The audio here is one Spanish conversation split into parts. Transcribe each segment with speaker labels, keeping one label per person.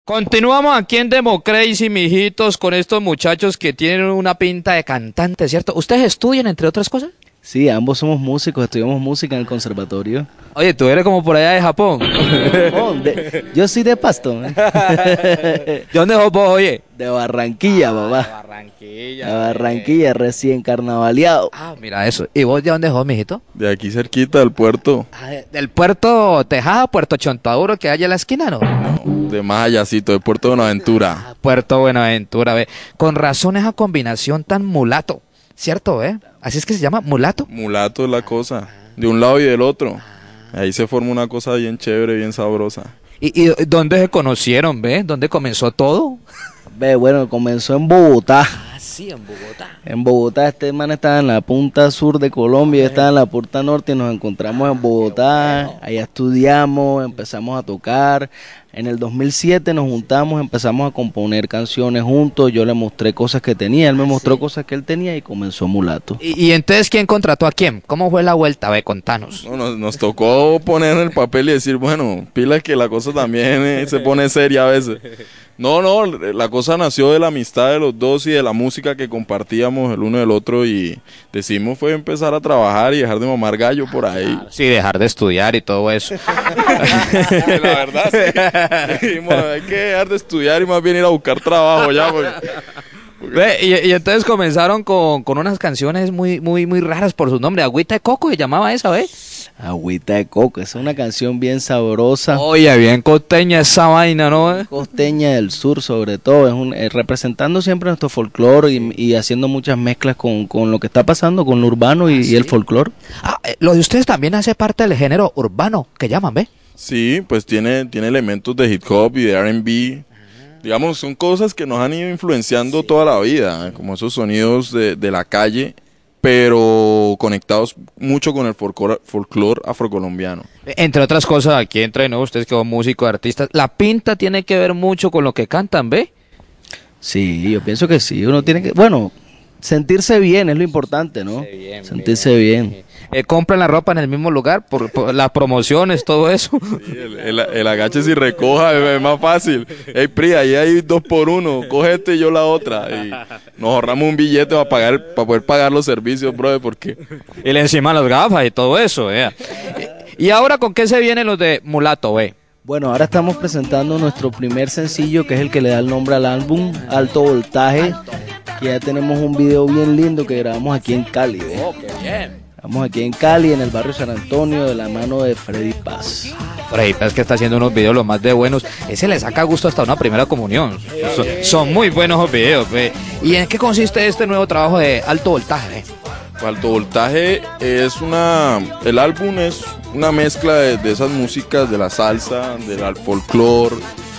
Speaker 1: Continuamos aquí en Democracy, mijitos, con estos muchachos que tienen una pinta de cantante, ¿cierto? ¿Ustedes estudian, entre otras cosas?
Speaker 2: Sí, ambos somos músicos, estudiamos música en el conservatorio.
Speaker 1: Oye, tú eres como por allá de Japón.
Speaker 2: Yo soy de Pasto.
Speaker 1: ¿De dónde sos vos, oye?
Speaker 2: De Barranquilla, papá.
Speaker 1: De Barranquilla.
Speaker 2: De Barranquilla, recién carnavaleado.
Speaker 1: Ah, mira eso. ¿Y vos de dónde sos, mijito?
Speaker 3: De aquí cerquita del puerto.
Speaker 1: Ah, del puerto Tejada, Puerto Chontaduro, que hay en la esquina, ¿no?
Speaker 3: No, de más allácito, de Puerto Buenaventura.
Speaker 1: Ah, Puerto Buenaventura, ve. Con razón esa combinación tan mulato, ¿cierto, ve? Así es que se llama mulato.
Speaker 3: Mulato es la cosa, de un lado y del otro. Ahí se forma una cosa bien chévere, bien sabrosa.
Speaker 1: ¿Y dónde se conocieron, ve? ¿Dónde comenzó todo?
Speaker 2: Ve, bueno, comenzó en Bogotá.
Speaker 1: Ah, sí, en Bogotá.
Speaker 2: En Bogotá, este man estaba en la punta sur de Colombia, yo estaba en la punta norte y nos encontramos en Bogotá. Allá estudiamos, empezamos a tocar. En el 2007 nos juntamos, empezamos a componer canciones juntos. Yo le mostré cosas que tenía, él me mostró cosas que él tenía y comenzó Mulato.
Speaker 1: ¿Y entonces quién contrató a quién? ¿Cómo fue la vuelta? Ve, contanos.
Speaker 3: No, nos tocó poner en el papel y decir, bueno, pila que la cosa también se pone seria a veces. No, la cosa nació de la amistad de los dos y de la música que compartíamos el uno del otro y decidimos fue empezar a trabajar y dejar de mamar gallo por ahí.
Speaker 1: Sí, dejar de estudiar y todo eso.
Speaker 3: La verdad, sí. Dijimos, hay que dejar de estudiar y más bien ir a buscar trabajo ya.
Speaker 1: Ve, y entonces comenzaron con unas canciones muy raras por su nombre. Agüita de Coco se llamaba esa, ¿ve?
Speaker 2: Agüita de Coco, esa es una canción bien sabrosa.
Speaker 1: Oye, bien costeña esa vaina, ¿no?
Speaker 2: Costeña del sur sobre todo, representando siempre nuestro folclore y haciendo muchas mezclas con lo que está pasando con lo urbano y el folclore.
Speaker 1: Ah, lo de ustedes también hace parte del género urbano, que llaman, ¿ve?
Speaker 3: Sí, pues tiene elementos de hip hop y de R&B. Digamos, son cosas que nos han ido influenciando toda la vida, como esos sonidos de la calle, pero conectados mucho con el folclore afrocolombiano.
Speaker 1: Entre otras cosas, aquí entre nosotros, ustedes que son músicos, artistas, la pinta tiene que ver mucho con lo que cantan, ¿ve?
Speaker 2: Sí, yo pienso que sí, uno tiene que, bueno, sentirse bien es lo importante, ¿no? Sentirse bien.
Speaker 1: Compran la ropa en el mismo lugar por las promociones, todo eso.
Speaker 3: Sí, el agache y recoja es más fácil. Hey, Pri, ahí hay 2x1, coge este y yo la otra. Y nos ahorramos un billete para poder pagar los servicios, brother, porque...
Speaker 1: Y le encima las gafas y todo eso, vea. ¿Y ahora con qué se vienen los de Mulato, ve?
Speaker 2: Bueno, ahora estamos presentando nuestro primer sencillo, que es el que le da el nombre al álbum, Alto Voltaje. Que ya tenemos un video bien lindo que grabamos aquí en Cali, ¿ve?
Speaker 1: Oh, qué bien.
Speaker 2: Estamos aquí en Cali, en el barrio San Antonio, de la mano de Freddy Paz.
Speaker 1: Freddy Paz, que está haciendo unos videos los más de buenos. Ese le saca gusto hasta una primera comunión. Son muy buenos los videos, ve. ¿Y en qué consiste este nuevo trabajo de Alto Voltaje?
Speaker 3: Alto Voltaje es el álbum es una mezcla de esas músicas de la salsa, del folclore,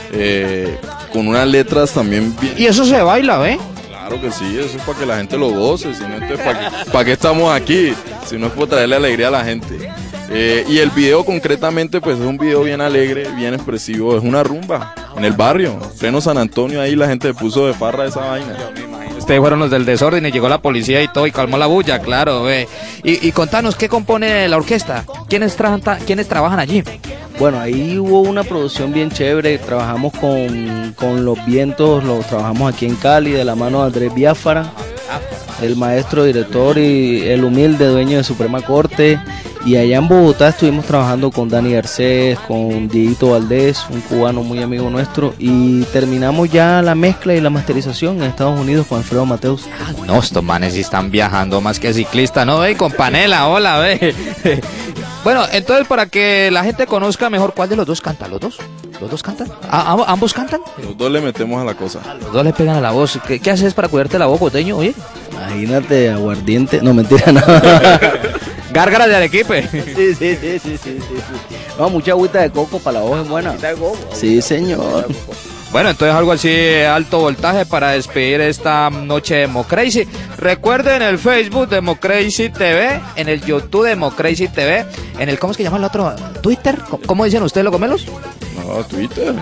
Speaker 3: con unas letras también bien...
Speaker 1: Y eso se baila, ¿ve?
Speaker 3: Claro que sí, eso es para que la gente lo goce, si no, entonces ¿para qué estamos aquí? Si no es por traerle alegría a la gente. Y el video concretamente pues es un video bien alegre, bien expresivo, es una rumba en el barrio, pleno San Antonio, ahí la gente puso de farra esa vaina.
Speaker 1: Ustedes fueron los del desorden y llegó la policía y todo y calmó la bulla, claro, ve. Y contanos, ¿qué compone la orquesta? ¿Quiénes trabajan allí?
Speaker 2: Bueno, ahí hubo una producción bien chévere, trabajamos con Los Vientos, lo trabajamos aquí en Cali, de la mano de Andrés Biafara, el maestro, director y el humilde dueño de Suprema Corte. Y allá en Bogotá estuvimos trabajando con Dani Garcés, con Dieguito Valdés, un cubano muy amigo nuestro, y terminamos ya la mezcla y la masterización en Estados Unidos con Alfredo Mateus.
Speaker 1: Ah, no, estos manes sí están viajando más que ciclistas, ¿no? Ve, con Panela, hola, ve. Bueno, entonces para que la gente conozca mejor, ¿cuál de los dos canta? ¿Los dos? ¿Los dos cantan? ¿Ambos cantan?
Speaker 3: Los dos le metemos a la cosa.
Speaker 1: Los dos le pegan a la voz. ¿Qué haces para cuidarte la voz, costeño, oye?
Speaker 2: Imagínate, aguardiente, no mentira, nada.
Speaker 1: Gárgaras de Arequipe.
Speaker 2: Sí. No, mucha agüita de coco para la voz es buena. Sí, señor.
Speaker 1: Bueno, entonces algo así, Alto Voltaje, para despedir esta noche de Democracy. Recuerden el Facebook Democracy TV, en el YouTube Democracy TV, en el, ¿cómo es que llama el otro? ¿Twitter? ¿Cómo dicen ustedes, los gomelos?
Speaker 3: No, Twitter.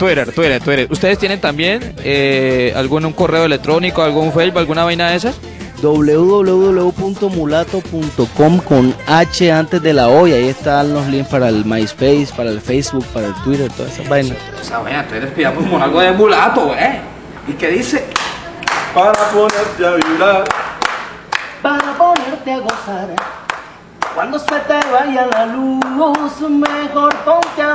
Speaker 1: Twitter. ¿Ustedes tienen también un correo electrónico, algún Facebook, alguna vaina de esas?
Speaker 2: www.mulato.com con H antes de la O, y ahí están los links para el MySpace, para el Facebook, para el Twitter, todas esas vainas.
Speaker 1: Esa vaina, entonces despidamos con algo de Mulato, ¿Y qué dice?
Speaker 3: Para ponerte a vibrar,
Speaker 2: Para ponerte a gozar, cuando se te vaya la luz, mejor ponte a